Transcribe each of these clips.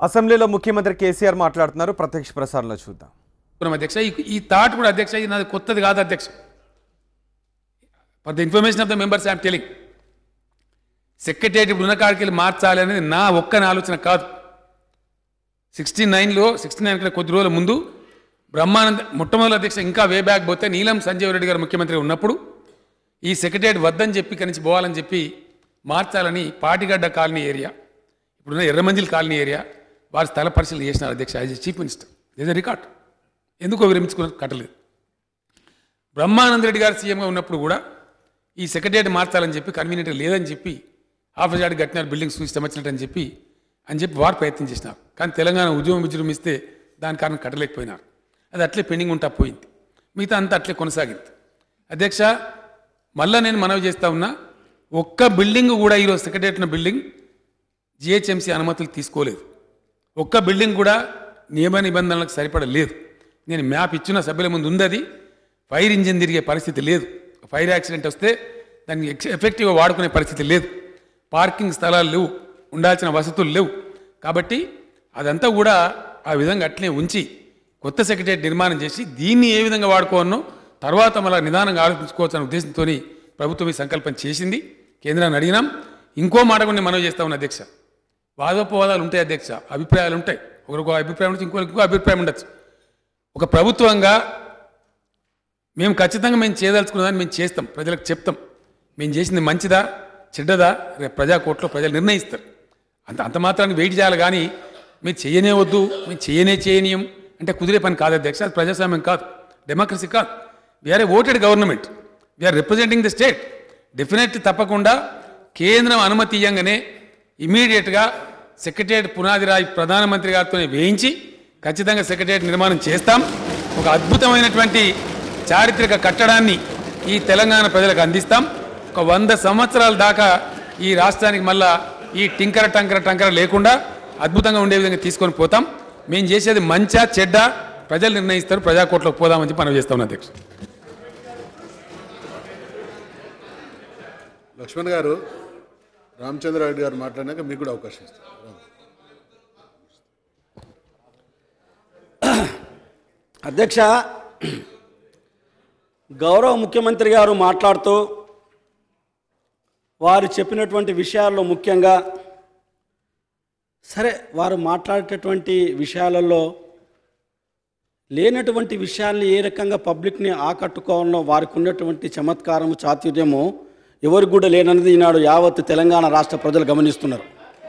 అసెంబ్లీలో ముఖ్యమంత్రి కేసీఆర్ మాట్లాడుతున్నారు. ప్రత్యక్ష ప్రసారంలో చూద్దాం. అధ్యక్ష ఈ థాట్ కూడా అధ్యక్ష ఇది నాది కొత్తది కాదు అధ్యక్ష. For the information of the members I'm telling, secretariat ఉన్నకాడికి మార్చాలి అనేది నా ఒక్కని ఆలోచన కాదు. 69 కొద్ది రోజుల ముందు బ్రహ్మానంద మొట్టమొదటి అధ్యక్ష ఇంకా వే బ్యాక్ పోతే నీలం సంజీవ్ రెడ్డి గారు ముఖ్యమంత్రి ఉన్నప్పుడు ఈ సెక్రటేరియట్ వద్దని చెప్పి ఇక్కడి నుంచి పోవాలని చెప్పి మార్చాలని పాటిగడ్డ కాలనీ ఏరియా, ఇప్పుడున్న ఎర్రమంజిల్ కాలనీ ఏరియా వారి స్థల పరిశీలన చేసినారు అధ్యక్ష. As a chief minister is a record. ఎందుకో విరమించుకున్నారు, కట్టలేదు. బ్రహ్మానంద రెడ్డి గారు సీఎంగా ఉన్నప్పుడు కూడా ఈ సెక్రటేరియట్ మార్చాలని చెప్పి కన్వీనియంట్గా లేదని చెప్పి ఆఫీస్ ఆడి కట్టినారు, బిల్డింగ్స్ ఇష్టం వచ్చినట్టు అని చెప్పి వారు ప్రయత్నం చేసినారు. కానీ తెలంగాణ ఉద్యమం విజృంభిస్తే దాని కారణం కట్టలేకపోయినారు. అది అట్లే పెండింగ్ ఉంటా పోయింది. మిగతా అంతా అట్లే కొనసాగింది అధ్యక్ష. మళ్ళీ నేను మనవి చేస్తా ఉన్నా, ఒక్క బిల్డింగ్ కూడా ఈరోజు సెక్రటేరియట్ ఉన్న బిల్డింగ్ జిహెచ్ఎంసీ అనుమతులు తీసుకోలేదు. ఒక్క బిల్డింగ్ కూడా నియమ నిబంధనలకు సరిపడలేదు. నేను మ్యాప్ ఇచ్చిన సభ్యుల ముందు ఉంది. అది ఫైర్ ఇంజిన్ తిరిగే పరిస్థితి లేదు. ఫైర్ యాక్సిడెంట్ వస్తే దాన్ని ఎఫెక్టివ్గా వాడుకునే పరిస్థితి లేదు. పార్కింగ్ స్థలాలు లేవు, ఉండాల్సిన వసతులు లేవు. కాబట్టి అదంతా కూడా ఆ విధంగా అట్లే ఉంచి కొత్త సెక్రటేరియట్ నిర్మాణం చేసి దీన్ని ఏ విధంగా వాడుకోవన్నో తర్వాత మళ్ళీ నిదానంగా ఆలోచించుకోవచ్చు అనే ఉద్దేశంతో ప్రభుత్వం ఈ సంకల్పం చేసింది. కేంద్రాన్ని అడిగినాం. ఇంకో మాట కూడా నేను మనవి చేస్తా ఉన్నా అధ్యక్ష. వాదోపవాదాలు ఉంటాయి అధ్యక్ష, అభిప్రాయాలు ఉంటాయి. ఒకరికి అభిప్రాయం ఉండొచ్చు, ఇంకో అభిప్రాయం ఉండొచ్చు. ఒక ప్రభుత్వంగా మేము ఖచ్చితంగా మేము చేయదలుచుకున్నదాన్ని మేము చేస్తాం, ప్రజలకు చెప్తాం. మేము చేసింది మంచిదా చెడ్డదా రేపు ప్రజాకోర్టులో ప్రజలు నిర్ణయిస్తారు. అంత మాత్రాన్ని వెయిట్ చేయాలి. కానీ మీరు చేయనే వద్దు, మేము చేయనీయం అంటే కుదిరే పని కాదు అధ్యక్ష. అది ప్రజాస్వామ్యం కాదు, డెమోక్రసీ కాదు. We are a voted government, we are representing the state. Definitely తప్పకుండా కేంద్రం అనుమతి ఇవ్వగానే ఇమీడియట్గా సెక్రటేరియట్ పునాది రాయి ప్రధానమంత్రి గారితో వేయించి ఖచ్చితంగా సెక్రటేరియట్ నిర్మాణం చేస్తాం. ఒక అద్భుతమైనటువంటి చారిత్రక కట్టడాన్ని ఈ తెలంగాణ ప్రజలకు అందిస్తాం. ఒక 100 సంవత్సరాల దాకా ఈ రాష్ట్రానికి మళ్ళా ఈ టంకర లేకుండా అద్భుతంగా ఉండే విధంగా తీసుకొని పోతాం. మేము చేసేది మంచా చెడ్డ ప్రజలు నిర్ణయిస్తారు. ప్రజాకోర్టులోకి పోదామని చెప్పి మనం చేస్తాం అధ్యక్ష. లక్ష్మణ్ గారు, రామచంద్రారెడ్డి గారు మాట్లాడినాక మీకు కూడా అవకాశం ఇస్తాను. అధ్యక్ష, గౌరవ ముఖ్యమంత్రి గారు మాట్లాడుతూ వారు చెప్పినటువంటి విషయాల్లో ముఖ్యంగా సరే వారు మాట్లాడేటటువంటి విషయాలలో లేనటువంటి విషయాల్ని ఏ రకంగా పబ్లిక్ని ఆకట్టుకోవాలో వారికి ఉన్నటువంటి చమత్కారము చాతుర్యము ఎవరికి కూడా లేనన్నది ఈనాడు యావత్ తెలంగాణ రాష్ట్ర ప్రజలు గమనిస్తున్నారు.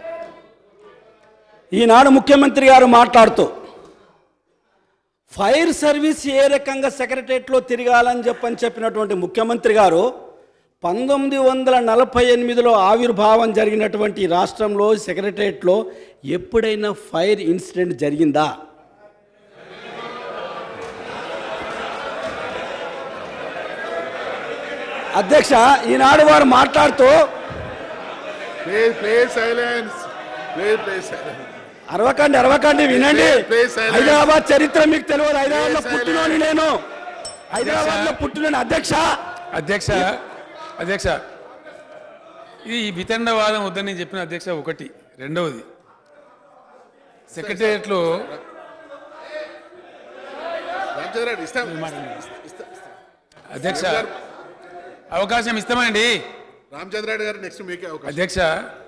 ఈనాడు ముఖ్యమంత్రి గారు మాట్లాడుతూ ఫైర్ సర్వీస్ ఏ రకంగా సెక్రటరియట్లో తిరగాలని చెప్పినటువంటి ముఖ్యమంత్రి గారు 1948లో ఆవిర్భావం జరిగినటువంటి రాష్ట్రంలో సెక్రటరియట్లో ఎప్పుడైనా ఫైర్ ఇన్సిడెంట్ జరిగిందా? అధ్యక్ష, ఈనాడు వారు మాట్లాడుతూ అరవకండి వినండి. హైదరాబాద్ చరిత్ర మీకు తెలియదు. హైదరాబాద్లో పుట్టినోని నేను, హైదరాబాద్లో పుట్టిన అధ్యక్ష ఇది వితండవాదం వద్దని నేను చెప్పిన అధ్యక్ష. ఒకటి. రెండవది, సెక్రటేరియట్లో అధ్యక్ష అవకాశం ఇస్తామండి. రామచంద్రారెడ్డి గారు నెక్స్ట్ మీకే అవకాశం. అధ్యక్ష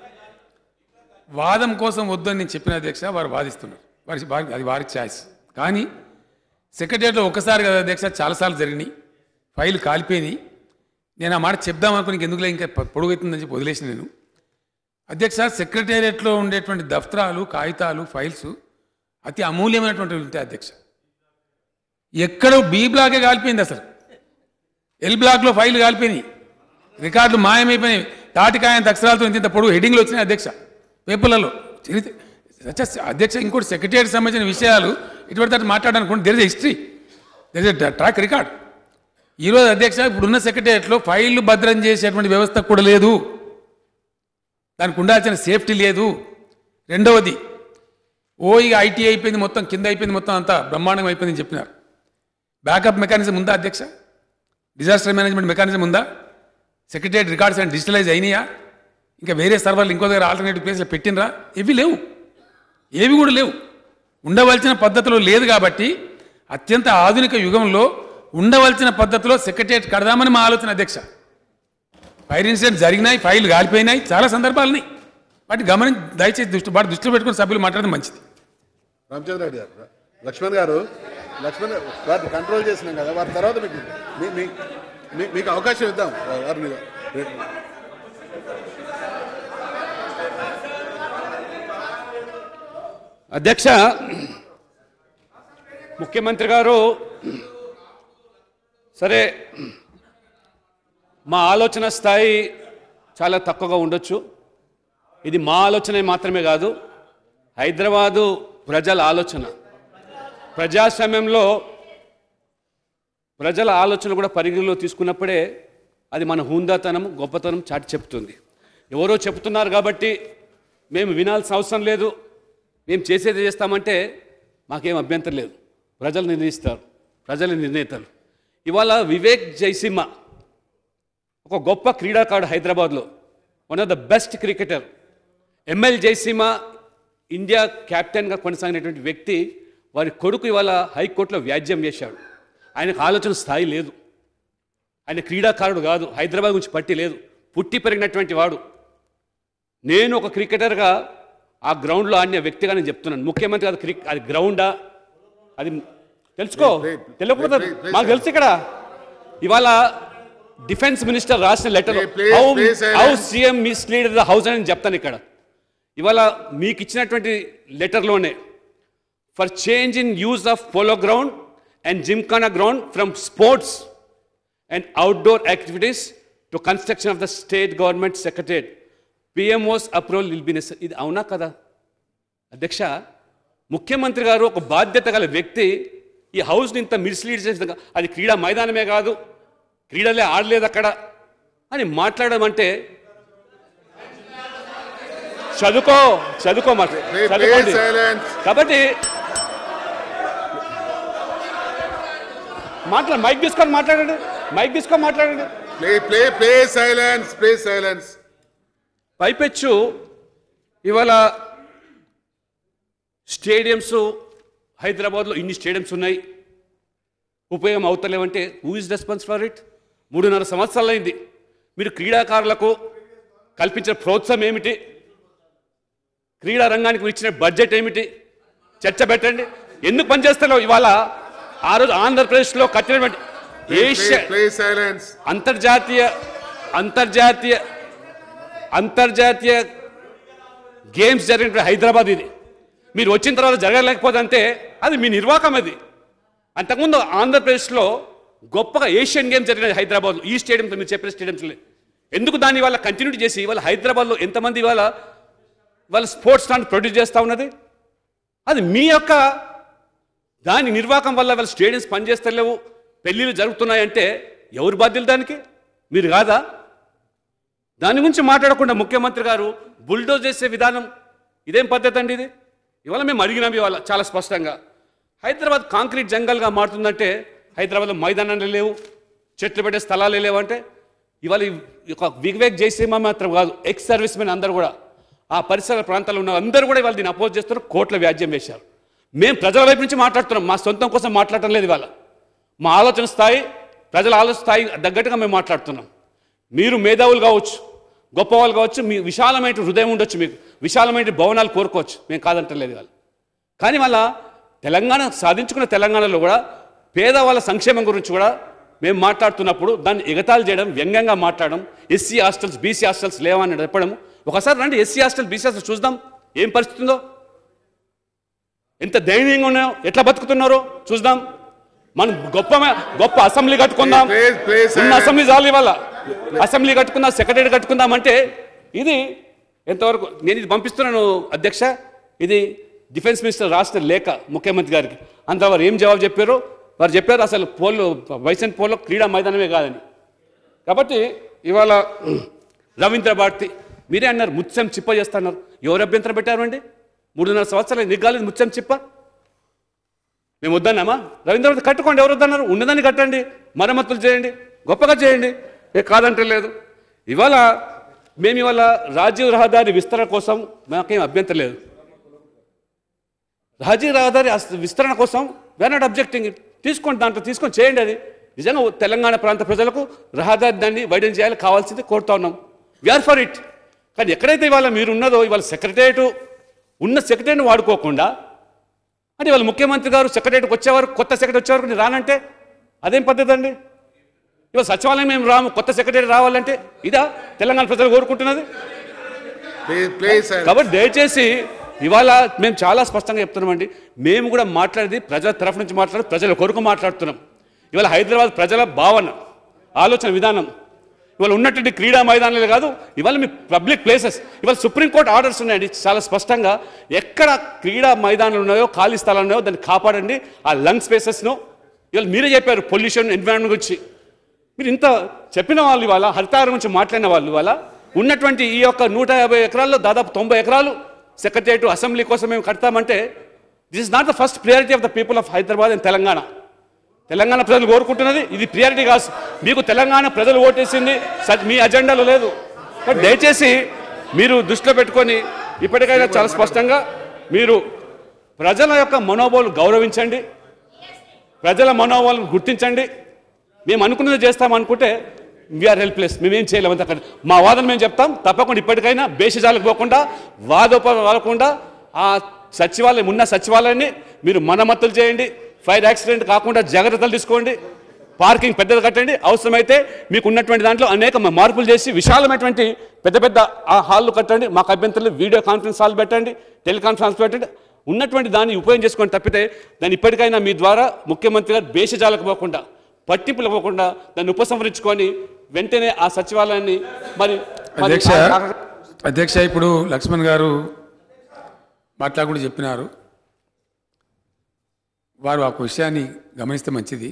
వాదం కోసం వద్దని నేను చెప్పిన అధ్యక్ష. వారు వాదిస్తున్నారు, అది వారి ఛాయిస్. కానీ సెక్రటేరియట్లో ఒకసారి కదా అధ్యక్ష, చాలాసార్లు జరిగినాయి. ఫైల్ కాలిపోయినాయి. నేను ఆ మాట చెప్దామనుకుని ఎందుకులే ఇంకా పొడుగవుతుందని చెప్పి వదిలేసిన నేను. అధ్యక్ష, సెక్రటేరియట్లో ఉండేటువంటి దఫ్తరాలు, కాగితాలు, ఫైల్స్ అతి అమూల్యమైనటువంటివి ఉంటాయి అధ్యక్ష. ఎక్కడో బి బ్లాకే కాలిపోయింది, అసలు ఎల్ బ్లాక్లో ఫైల్ కాలిపోయినాయి, రికార్డులు మాయమైపోయినాయి. తాటికాయంత అక్షరాలతో ఇంత పొడుగు హెడ్డింగ్లు వచ్చినాయి అధ్యక్ష పేపర్లలో. అధ్యక్ష ఇంకోటి, సెక్రటేరియట్ సంబంధించిన విషయాలు ఇటువంటి అటు మాట్లాడాలనుకోండి, there is a history, there is a track record. ఈరోజు అధ్యక్ష ఇప్పుడున్న సెక్రటేరియట్లో ఫైళ్లు భద్రం చేసేటువంటి వ్యవస్థ కూడా లేదు, దానికి ఉండాల్సిన సేఫ్టీ లేదు. రెండవది, ఇక ఐటీ అయిపోయింది, మొత్తం కింద అయిపోయింది, మొత్తం అంతా బ్రహ్మాండంగా అయిపోయిందని చెప్పినారు. బ్యాకప్ మెకానిజం ఉందా అధ్యక్ష? డిజాస్టర్ మేనేజ్మెంట్ మెకానిజం ఉందా? సెక్రటేరియట్ రికార్డ్స్ అని డిజిటలైజ్ అయినాయా? ఇంకా వేరే సర్వర్లు ఇంకో దగ్గర ఆల్టర్నేటివ్ ప్లేస్లో పెట్టినరా? ఇవి లేవు. ఏవి కూడా లేవు. ఉండవలసిన పద్ధతిలో లేదు కాబట్టి అత్యంత ఆధునిక యుగంలో ఉండవలసిన పద్ధతిలో సెక్రటేరియట్ కడదామని మా ఆలోచన అధ్యక్ష. ఫైర్ ఇన్సిడెంట్ జరిగినాయి, ఫైళ్లు కాలిపోయినాయి, చాలా సందర్భాలున్నాయి. వాటి దయచేసి దృష్టిలో పెట్టుకుని సభ్యులు మాట్లాడడం మంచిది. రామచంద్ర రెడ్డి గారు, లక్ష్మణ్ గారు వారిని కంట్రోల్ చేసినాం కదా, వారి తర్వాత మీకు అవకాశం ఇద్దాం వారిని. అధ్యక్ష, ముఖ్యమంత్రి గారు సరే మా ఆలోచన స్థాయి చాలా తక్కువగా ఉండొచ్చు. ఇది మా ఆలోచన మాత్రమే కాదు, హైదరాబాదు ప్రజల ఆలోచన. ప్రజాస్వామ్యంలో ప్రజల ఆలోచన కూడా పరిగణలో తీసుకున్నప్పుడే అది మన హుందాతనం, గొప్పతనం చాటి చెప్తుంది. ఎవరో చెప్తున్నారు కాబట్టి మేము వినాల్సిన అవసరం లేదు, మేము చేసేది చేస్తామంటే మాకేం అభ్యంతరం లేదు. ప్రజలు నిర్ణయిస్తారు, ప్రజల నిర్ణేతలు. ఇవాళ వివేక్ జయసింహ ఒక గొప్ప క్రీడాకారుడు, హైదరాబాద్లో one of the best cricketer. ML Jaisimha India కెప్టెన్గా కొనసాగినటువంటి వ్యక్తి, వారి కొడుకు ఇవాళ హైకోర్టులో వ్యాజ్యం చేశాడు. ఆయనకు ఆలోచన స్థాయి లేదు, ఆయన క్రీడాకారుడు కాదు, హైదరాబాద్ గురించి పట్టి లేదు, పుట్టి పెరిగినటువంటి వాడు. నేను ఒక క్రికెటర్గా ఆ గ్రౌండ్లో ఆడిన వ్యక్తిగా నేను చెప్తున్నాను. ముఖ్యమంత్రి కాదు, అది గ్రౌండా అది తెలుసుకో, తెలియకపోతే మాకు తెలుసు. ఇక్కడ ఇవాళ డిఫెన్స్ మినిస్టర్ రాసిన letter how CM mislead the house అని చెప్తాను. ఇక్కడ ఇవాళ మీకు ఇచ్చినటువంటి లెటర్లోనే for change in use of polo ground and gymkhana ground from sports and outdoor activities to construction of the state government secretariat PMO's approval will be necessary. ఇది అవునా కదా అధ్యక్ష? ముఖ్యమంత్రి గారు ఒక బాధ్యత గల వ్యక్తి ఈ హౌస్ని ఇంత మిస్లీడ్ చేసిన, అది క్రీడా మైదానమే కాదు, క్రీడలే ఆడలేదు అక్కడ అని మాట్లాడడం అంటే చదువుకోండి. కాబట్టి మైక్ తీసుకొని మాట్లాడండి. పైపెచ్చు ఇవాళ స్టేడియంస్ హైదరాబాద్లో ఇన్ని స్టేడియంస్ ఉన్నాయి, ఉపయోగం అవుతలేవంటే who is response for it? 3.5 సంవత్సరాలు అయింది. మీరు క్రీడాకారులకు కల్పించిన ప్రోత్సాహం ఏమిటి? క్రీడా రంగానికి ఇచ్చిన బడ్జెట్ ఏమిటి? చర్చ పెట్టండి. ఎందుకు పనిచేస్తారో ఇవాళ ఆ రోజు ఆంధ్రప్రదేశ్లో కట్టినటువంటి అంతర్జాతీయ గేమ్స్ జరిగిన హైదరాబాద్ ఇది. మీరు వచ్చిన తర్వాత జరగలేకపోతే అంటే అది మీ నిర్వాహకం. అది అంతకుముందు ఆంధ్రప్రదేశ్లో గొప్పగా ఏషియన్ గేమ్స్ జరిగిన హైదరాబాద్లో, ఈ స్టేడియంతో మీరు చెప్పిన స్టేడియంస్లో. ఎందుకు దాన్ని ఇవాళ కంటిన్యూ చేసి ఇవాళ హైదరాబాద్లో ఎంతమంది ఇవాళ స్పోర్ట్స్ స్టాండ్ ప్రొడ్యూస్ చేస్తూ ఉన్నది? అది మీ యొక్క దాని నిర్వాహకం వల్ల వాళ్ళ స్టేడియంస్ పనిచేస్తలేవు, పెళ్ళిళ్ళు జరుగుతున్నాయంటే ఎవరు బాధ్యులు దానికి? మీరు కాదా? దాని గురించి మాట్లాడకుండా ముఖ్యమంత్రి గారు బుల్డోజ్ చేసే విధానం ఇదేం పద్ధతి అండి? ఇది ఇవాళ మేము అడిగినాం ఇవాళ చాలా స్పష్టంగా. హైదరాబాద్ కాంక్రీట్ జంగల్గా మారుతుందంటే హైదరాబాద్లో మైదానాలు లేవు, చెట్లు పెట్టే స్థలాలు లేవంటే ఇవాళ ఒక వివేక్ జయసింహ మాత్రం కాదు, ఎక్స్ సర్వీస్ మెన్ అందరూ కూడా ఆ పరిసర ప్రాంతాల్లో ఉన్న అందరూ కూడా ఇవాళ దీన్ని అపోజ్ చేస్తారు, కోట్ల వ్యాజ్యం వేశారు. మేము ప్రజల వైపు నుంచి మాట్లాడుతున్నాం, మా సొంతం కోసం మాట్లాడటం లేదు. ఇవాళ మా ఆలోచన స్థాయి, ప్రజల ఆలోచన స్థాయి తగ్గట్టుగా మేము మాట్లాడుతున్నాం. మీరు మేధావులు కావచ్చు, గొప్పవాళ్ళు కావచ్చు, మీ విశాలమైన హృదయం ఉండొచ్చు, మీకు విశాలమైన భవనాలు కోరుకోవచ్చు, మేము కాదంటలేదు ఇవాళ. కానీ మళ్ళా తెలంగాణ సాధించుకున్న తెలంగాణలో కూడా పేదవాళ్ళ సంక్షేమం గురించి కూడా మేము మాట్లాడుతున్నప్పుడు దాన్ని ఎగతాళి చేయడం, వ్యంగ్యంగా మాట్లాడడం, ఎస్సీ హాస్టల్స్ బీసీ హాస్టల్స్ లేవని చెప్పడం. ఒకసారి రండి ఎస్సీ హాస్టల్ బీసీ హాస్టల్ చూద్దాం ఏం పరిస్థితి ఉందో, ఎంత దయనీయంగా ఉన్నాయో, ఎట్లా బతుకుతున్నారో చూద్దాం. మనం గొప్ప అసెంబ్లీ కట్టుకుందాం, ఉన్న అసెంబ్లీ చాలు ఇవాళ, అసెంబ్లీ కట్టుకుందాం, సెక్రటరీ కట్టుకుందాం అంటే ఇది ఎంతవరకు? నేను ఇది పంపిస్తున్నాను అధ్యక్ష, ఇది డిఫెన్స్ మినిస్టర్ రాష్ట్ర లేఖ ముఖ్యమంత్రి గారికి. అంత వారు ఏం జవాబు చెప్పారో వారు చెప్పారు, అసలు వైసెంట్ పోల్లో క్రీడా మైదానమే కాదని. కాబట్టి ఇవాళ రవీంద్ర భారతి మీరే అన్నారు ముత్యం చిప్ప చేస్తున్నారు. ఎవరు అభ్యంతరం పెట్టారు అండి? 3.5 సంవత్సరాలు నిగ్గాలేదు ముత్యం చిప్ప. మేము వద్దన్నామా? రవీంద్ర భారతి కట్టుకోండి, ఎవరు వద్దన్నారు? ఉన్నదాన్ని కట్టండి, మరమ్మతులు చేయండి, గొప్పగా చేయండి, కాదంటే లేదు. ఇవాళ రాజీవ్ రహదారి విస్తరణ కోసం మాకేం అభ్యంతరం లేదు. రహదారి విస్తరణ కోసం వీఆర్ నాట్ అబ్జెక్టింగ్. తీసుకోండి, దాంట్లో తీసుకొని చేయండి. అది నిజంగా తెలంగాణ ప్రాంత ప్రజలకు రహదారి దాన్ని వైడెన్ చేయాలి కావాల్సింది కోరుతా ఉన్నాం. We are for it. కానీ ఎక్కడైతే ఇవాళ మీరు ఉన్నదో ఇవాళ సెక్రటరీని వాడుకోకుండా అంటే ఇవాళ ముఖ్యమంత్రి గారు సెక్రటరీకి వచ్చేవారు, కొత్త సెక్రటరీ వచ్చేవారు నేను రానంటే అదేం పద్ధతి అండి? ఇవాళ సచివాలయం మేము రాము, కొత్త సెక్రటరీ రావాలంటే ఇదా తెలంగాణ ప్రజలు కోరుకుంటున్నది? కాబట్టి దయచేసి ఇవాళ మేము చాలా స్పష్టంగా చెప్తున్నామండి. మేము కూడా మాట్లాడేది ప్రజల తరఫు నుంచి ప్రజల కొరకు మాట్లాడుతున్నాం. ఇవాళ హైదరాబాద్ ప్రజల భావన, ఆలోచన విధానం ఇవాళ ఉన్నటువంటి క్రీడా మైదానాలు కాదు, ఇవాళ మీ పబ్లిక్ ప్లేసెస్. ఇవాళ సుప్రీంకోర్టు ఆర్డర్స్ ఉన్నాయండి చాలా స్పష్టంగా. ఎక్కడ క్రీడా మైదానాలు ఉన్నాయో, ఖాళీ స్థలాలు ఉన్నాయో దాన్ని కాపాడండి. ఆ లంగ్ స్పేసెస్ను ఇవాళ మీరే చెప్పారు పొల్యూషన్, ఎన్విరాన్మెంట్ గురించి మీరు ఇంత చెప్పిన వాళ్ళు ఇవాళ హరితారం గురించి మాట్లాడిన వాళ్ళు ఇవాళ ఉన్నటువంటి ఈ యొక్క 150 ఎకరాల్లో దాదాపు 90 ఎకరాలు సెక్రటరియట్ అసెంబ్లీ కోసం మేము కడతామంటే this is not the first priority of the people of Hyderabad and Telangana. Telangana ప్రజలు కోరుకుంటున్నది ఇది ప్రియారిటీ కాదు. మీకు తెలంగాణ ప్రజలు ఓటేసింది మీ అజెండాలో లేదు. బట్ దయచేసి మీరు దృష్టిలో పెట్టుకొని ఇప్పటికైనా చాలా స్పష్టంగా మీరు ప్రజల యొక్క మనోభావాలు గౌరవించండి, ప్రజల మనోభావాలను గుర్తించండి. మేము అనుకున్నది చేస్తాం అనుకుంటే వీఆర్ హెల్ప్లెస్, మేమేం చేయలేము. అక్కడ మా వాదన మేము చెప్తాం. తప్పకుండా ఇప్పటికైనా భేషజాలకు పోకుండా, వాదోపవాదకుండా ఆ సచివాలయం ఉన్న సచివాలయాన్ని మీరు మరమ్మతులు చేయండి. ఫైర్ యాక్సిడెంట్ కాకుండా జాగ్రత్తలు తీసుకోండి. పార్కింగ్ పెద్దది కట్టండి. అవసరమైతే మీకు ఉన్నటువంటి దాంట్లో అనేక మార్పులు చేసి విశాలమైనటువంటి పెద్ద ఆ హాళ్ళు కట్టండి. మాకు అభ్యంతరాలు వీడియో కాన్ఫరెన్స్ హాల్ పెట్టండి, టెలికాన్ఫరెన్స్ పెట్టండి. ఉన్నటువంటి దాన్ని ఉపయోగం చేసుకొని తప్పితే దాన్ని ఇప్పటికైనా మీ ద్వారా ముఖ్యమంత్రి గారు భేషజాలకు పోకుండా, పట్టింపులు పోకుండా దాన్ని ఉపసంహరించుకొని వెంటనే ఆ సచివాలయాన్ని మరి అధ్యక్ష ఇప్పుడు లక్ష్మణ్ గారు మాట్లాడకుండా చెప్పినారు. వారు ఆ విషయాన్ని గమనిస్తే మంచిది.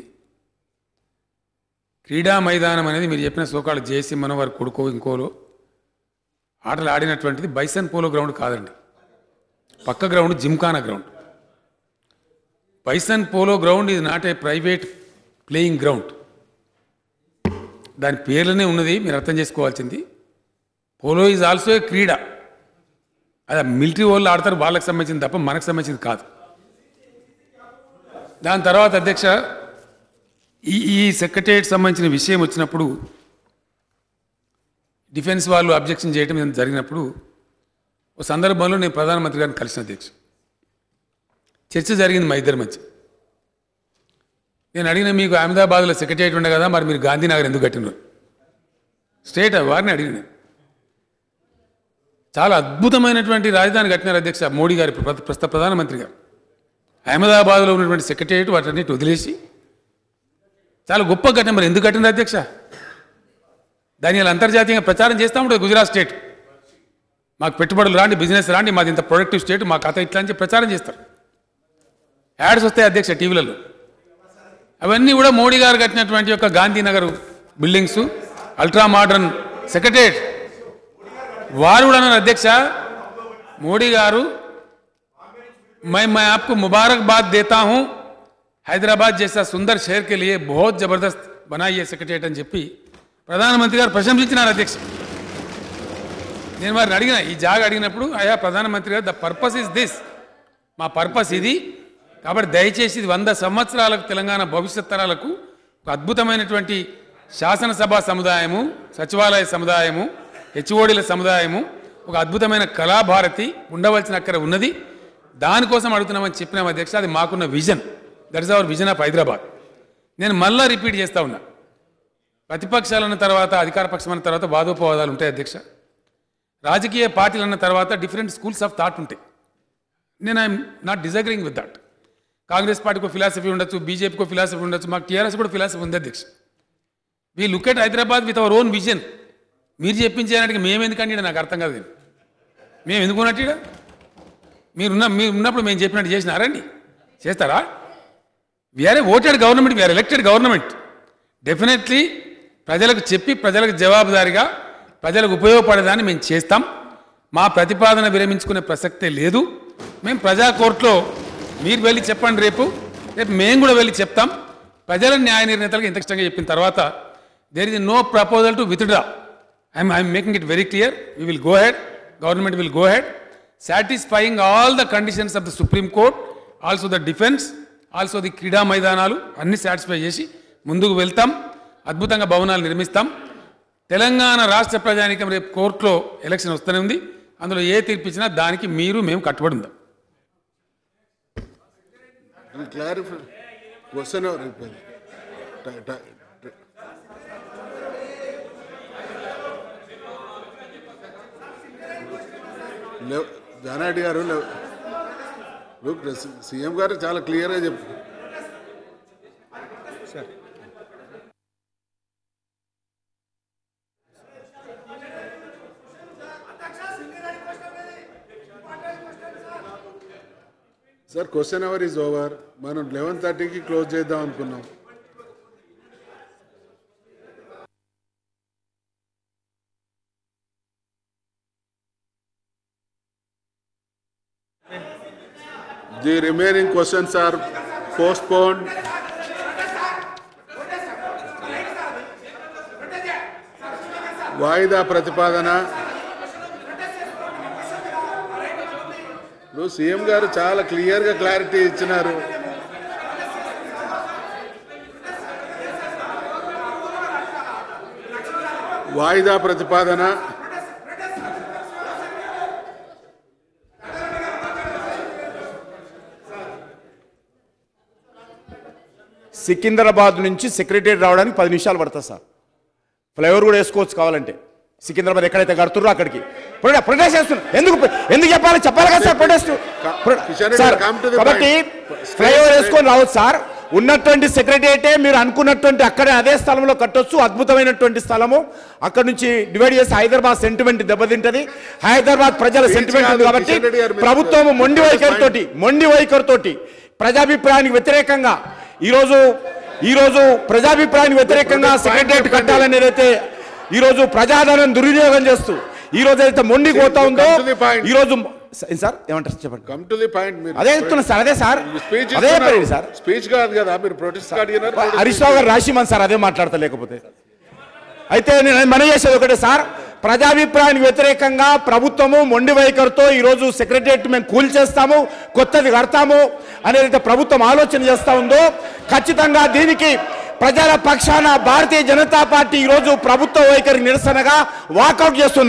క్రీడా మైదానం అనేది మీరు చెప్పిన సోకాళ్ళు జేసీ మనం వారి కొడుకో ఇంకోలో ఆటలు ఆడినటువంటిది బైసన్ పోలో గ్రౌండ్ కాదండి. పక్క ground gymkhana ground. Bison polo ground ఇది not a private playing ground. దాని పేర్లోనే ఉన్నది, మీరు అర్థం చేసుకోవాల్సింది. పోలో ఈజ్ ఆల్సో ఏ క్రీడ. అది మిలిటరీ వాళ్ళు ఆడతారు, వాళ్ళకి సంబంధించింది తప్ప మనకు సంబంధించింది కాదు. దాని తర్వాత అధ్యక్ష ఈ సెక్రటరియట్ సంబంధించిన విషయం వచ్చినప్పుడు డిఫెన్స్ వాళ్ళు అబ్జెక్షన్ చేయడం జరిగినప్పుడు ఓ సందర్భంలో నేను ప్రధానమంత్రి గారిని కలిసిన అధ్యక్ష. చర్చ జరిగింది మా ఇద్దరి మధ్య. నేను అడిగిన మీకు అహ్మదాబాద్లో సెక్రటరియట్ ఉండే కదా, మరి మీరు గాంధీనగర్ ఎందుకు కట్టినారు? స్టేట్ వారిని అడిగిన. చాలా అద్భుతమైనటువంటి రాజధాని కట్టినారు అధ్యక్ష మోడీ గారు, ప్రస్తుత ప్రధానమంత్రి గారు. అహ్మదాబాద్లో ఉన్నటువంటి సెక్రటరియట్ వాటన్నిటి వదిలేసి చాలా గొప్ప కట్టిన. మరి ఎందుకు కట్టినారు అధ్యక్ష? దాని ఇలా అంతర్జాతీయంగా ప్రచారం చేస్తూ ఉంటుంది. గుజరాత్ స్టేట్ మాకు పెట్టుబడులు రాండి, బిజినెస్ రాండి, మాది ఇంత ప్రొడక్టివ్ స్టేట్, మా కథ ఇట్లా అని ప్రచారం చేస్తారు. యాడ్స్ వస్తాయి అధ్యక్ష టీవీలలో. అవన్నీ కూడా మోడీ గారు కట్టినటువంటి యొక్క Gandhinagar buildings, ultra modern secretariat. వారు కూడా అన్నారు అధ్యక్ష, మోడీ గారు मैं आपको मुबारकबाद देता हूं, हैदराबाद जैसा सुंदर शहर के लिए बहुत जबरदस्त बनाई है सेक्रेटरिएट అని చెప్పి ప్రధానమంత్రి గారు ప్రశంసించినారు అధ్యక్ష. నేను వారిని అడిగిన, ఈ జాగా అడిగినప్పుడు, అయ్యా ప్రధానమంత్రి గారు ద పర్పస్ ఇస్ దిస్, మా పర్పస్ ఇది, కాబట్టి దయచేసి ఇది 100 సంవత్సరాలకు తెలంగాణ భవిష్యత్ తరాలకు ఒక అద్భుతమైనటువంటి శాసనసభ సముదాయము, సచివాలయ సముదాయము, హెచ్ఓడీల సముదాయము, ఒక అద్భుతమైన కళాభారతి ఉండవలసిన అక్కడ ఉన్నది. దానికోసం అడుగుతున్నామని చెప్పినాం అధ్యక్ష. అది మాకున్న vision, that is our vision of Hyderabad. నేను మళ్ళా రిపీట్ చేస్తూ ఉన్నా, ప్రతిపక్షాలు అన్న తర్వాత అధికార పక్షం అన్న తర్వాత వాదోపవాదాలు ఉంటాయి అధ్యక్ష. రాజకీయ పార్టీలు అన్న తర్వాత డిఫరెంట్ స్కూల్స్ ఆఫ్ థాట్ ఉంటాయి. నేను I'm not disagreeing with that. Congress పార్టీకి ఫిలాసఫీ ఉండొచ్చు, బీజేపీకి ఫిలాసఫీ ఉండొచ్చు, మాకు టీఆర్ఎస్ కూడా ఫిలాసఫీ ఉంది అధ్యక్ష. We look at Hyderabad with our own vision. మీరు చెప్పించేదానికి మేము ఎందుకంటే నాకు అర్థం కాదు. మేము ఎందుకు ఉన్నట్టు మీరు ఉన్నప్పుడు మేము చెప్పినట్టు చేసినారండి? చేస్తారా? We are a voted government, we are elected government. Definitely ప్రజలకు చెప్పి ప్రజలకు జవాబుదారీగా ప్రజలకు ఉపయోగపడేదాన్ని మేము చేస్తాం. మా ప్రతిపాదన విరమించుకునే ప్రసక్తే లేదు. మేము ప్రజా కోర్టులో మీరు వెళ్ళి చెప్పండి, రేపు మేము కూడా వెళ్ళి చెప్తాం. ప్రజల న్యాయ నిర్ణేతలకు ఇంత ఇష్టంగా చెప్పిన తర్వాత there is no proposal to withdraw. I'm making it very clear. We will go head, government will go head, satisfying all the conditions of the Supreme Court also the defence, also the క్రీడా మైదానాలు అన్ని satisfy చేసి ముందుకు వెళ్తాం. అద్భుతంగా భవనాలు నిర్మిస్తాం. తెలంగాణ రాష్ట్ర ప్రజానీకం రేపు కోర్టులో ఎలక్షన్ వస్తూనే ఉంది. అందులో ఏ తీర్పు ఇచ్చినా దానికి మేము కట్టుబడి ఉందాం. క్లారిఫై క్వశ్చన్ జానారెడ్డి గారు సీఎం గారు చాలా క్లియర్గా చెప్పారు. Sir question hour is over. మనం 11:30కి క్లోజ్ చేద్దాం అనుకున్నాం. The remaining questions are postponed. వాయిదా ప్రతిపాదన. సీఎం గారు చాలా క్లియర్గా క్లారిటీ ఇచ్చినారు. వాయిదా ప్రతిపాదన. సికింద్రాబాద్ నుంచి సెక్రటరీ రావడానికి 10 నిమిషాలు పడుతుంది సార్. ఫ్లైఓవర్ కూడా వేసుకోవచ్చు కావాలంటే. సికింద్రాబాద్ ఎక్కడైతే కడుతుర్రో అక్కడికి ప్రొటెస్ట్ చేస్తున్నారు. ఎందుకు చెప్పాలి కదా సార్ ప్రొటెస్ట్. కాబట్టి ఫ్లైఓవర్ వేసుకొని రావచ్చు సార్. ఉన్నటువంటి సెక్రటరియటే మీరు అనుకున్నటువంటి అక్కడే అదే స్థలంలో కట్టొచ్చు. అద్భుతమైనటువంటి స్థలము. అక్కడ నుంచి డివైడ్ చేసి హైదరాబాద్ సెంటిమెంట్ దెబ్బతింటది. హైదరాబాద్ ప్రజల సెంటిమెంట్ ఉంది కాబట్టి ప్రభుత్వం మొండి వైఖరితోటి ప్రజాభిప్రాయానికి వ్యతిరేకంగా ఈరోజు ప్రజాభిప్రాయానికి వ్యతిరేకంగా సెక్రటరియట్ కట్టాలని ఏదైతే ఈరోజు ప్రజాధనం దుర్వినియోగం చేస్తూ ఈ రోజు అయితే మొండికి పోతా ఉందో ఈ రోజు సార్ ఏమంటారు చెప్పండి. Come to the point. అదే చెప్తున్నా సార్. అదే సార్ సార్ స్పీచ్ కాదు కదా, మీరు ప్రొటెస్ట్ హరీష్ రావు గారు రాసిమని సార్ అదే మాట్లాడతా. లేకపోతే అయితే నేను మనం చేసేది ఒకటే సార్. ప్రజాభిప్రాయానికి వ్యతిరేకంగా ప్రభుత్వము మొండి వైఖరితో ఈరోజు సెక్రటరియట్ మేము కూల్చేస్తాము, కొత్తది కడతాము అనేది ప్రభుత్వం ఆలోచన చేస్తూ ఉందో ఖచ్చితంగా దీనికి ప్రజల పక్షాన భారతీయ జనతా పార్టీ ఈరోజు ప్రభుత్వ వైఖరి నిరసనగా వాకౌట్ చేస్తుంది.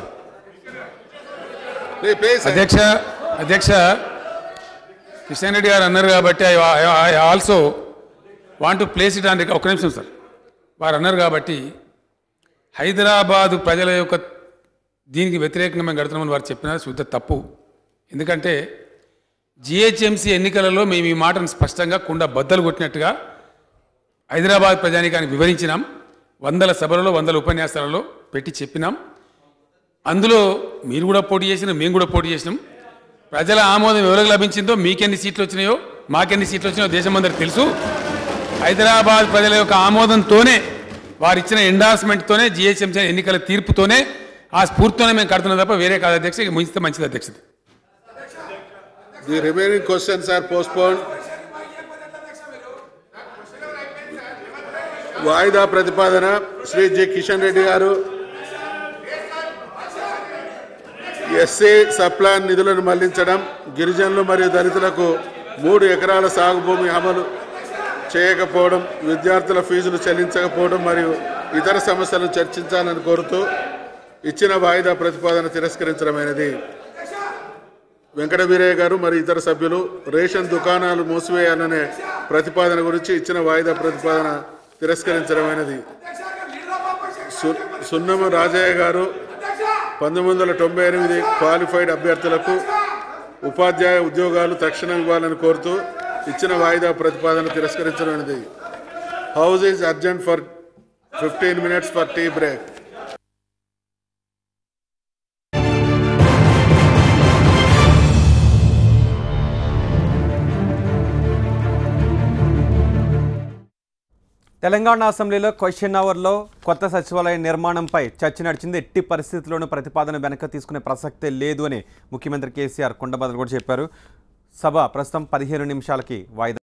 అధ్యక్ష కిషన్ రెడ్డి గారు అన్నారు కాబట్టి I also want to place it on ఒక నిమిషం సార్. వారు అన్నారు కాబట్టి హైదరాబాదు ప్రజల యొక్క దీనికి వ్యతిరేకంగా మేము కడుతున్నామని వారు చెప్పిన శుద్ధ తప్పు. ఎందుకంటే జిహెచ్ఎంసీ ఎన్నికలలో మేము ఈ మాటను స్పష్టంగా కుండ బద్దలు కొట్టినట్టుగా హైదరాబాద్ ప్రజానీకానికి వివరించినాం. 100 సభలలో 100 ఉపన్యాసాలలో పెట్టి చెప్పినాం. అందులో మీరు కూడా పోటీ చేసినాం, మేము కూడా పోటీ చేసినాం. ప్రజల ఆమోదం ఎవరికి లభించిందో, మీకెన్ని సీట్లు వచ్చినాయో మాకెన్ని సీట్లు వచ్చినాయో దేశం అందరికి తెలుసు. హైదరాబాద్ ప్రజల యొక్క ఆమోదంతోనే, వారు ఇచ్చిన ఎండార్స్మెంట్తోనే, జిహెచ్ఎంసీ ఎన్నికల తీర్పుతోనే, ఆ స్ఫూర్తితోనే మేము కడుతున్నాం తప్ప వేరే కాదు అధ్యక్ష. ఇక ముంచితే మంచిది అధ్యక్షత. The remaining questions are postponed. వాయిదా ప్రతిపాదన. శ్రీ జి కిషన్ రెడ్డి గారు. ఎస్సీ సప్లాన్ నిధులను మళ్లించడం, గిరిజనులు మరియు దళితులకు 3 ఎకరాల సాగు భూమి అమలు చేయకపోవడం, విద్యార్థుల ఫీజులు చెల్లించకపోవడం మరియు ఇతర సమస్యలను చర్చించాలని కోరుతూ ఇచ్చిన వాయిదా ప్రతిపాదన తిరస్కరించడమైనది. వెంకట వీరయ్య గారు మరియు ఇతర సభ్యులు రేషన్ దుకాణాలు మూసివేయాలనే ప్రతిపాదన గురించి ఇచ్చిన వాయిదా ప్రతిపాదన తిరస్కరించడమైనది. సున్నమ రాజయ్య గారు 1998 క్వాలిఫైడ్ అభ్యర్థులకు ఉపాధ్యాయ ఉద్యోగాలు తక్షణం ఇవ్వాలని కోరుతూ ఇచ్చిన వాయిదా ప్రతిపాదన తిరస్కరించడమైనది. House is urgent for 15 minutes for tea break. Telangana అసెంబ్లీలో క్వశ్చన్ అవర్లో కొత్త సచివాలయ నిర్మాణంపై చర్చ నడిచింది. ఎట్టి పరిస్థితుల్లోనూ ప్రతిపాదన వెనక్కి తీసుకునే ప్రసక్తే లేదు అని ముఖ్యమంత్రి కేసీఆర్ కొండబద్దలు కూడా చెప్పారు. సభ ప్రస్తుతం 15 నిమిషాలకి వాయిదా